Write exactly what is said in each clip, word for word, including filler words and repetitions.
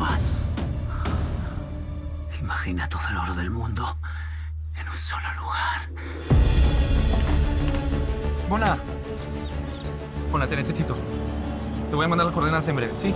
más. Imagina todo el oro del mundo en un solo lugar. Mona. Mona, te necesito. Te voy a mandar las coordenadas en breve, ¿sí?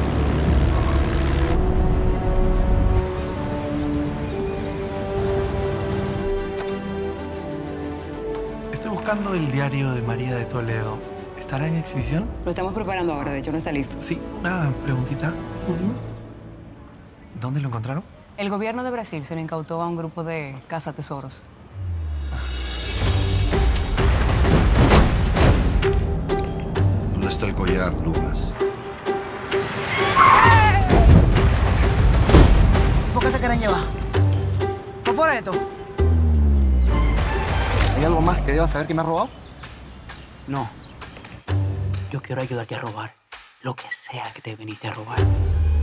Estoy buscando el diario de María de Toledo. ¿Estará en exhibición? Lo estamos preparando ahora, de hecho no está listo. Sí, una preguntita. Uh-huh. ¿Dónde lo encontraron? El gobierno de Brasil se le incautó a un grupo de cazatesoros. ¿Dónde está el collar, Lucas? ¿Y por qué te quieren llevar? ¿Fue por esto? ¿Hay algo más que deba saber que me ha robado? No. Yo quiero ayudarte a robar lo que sea que te viniste a robar.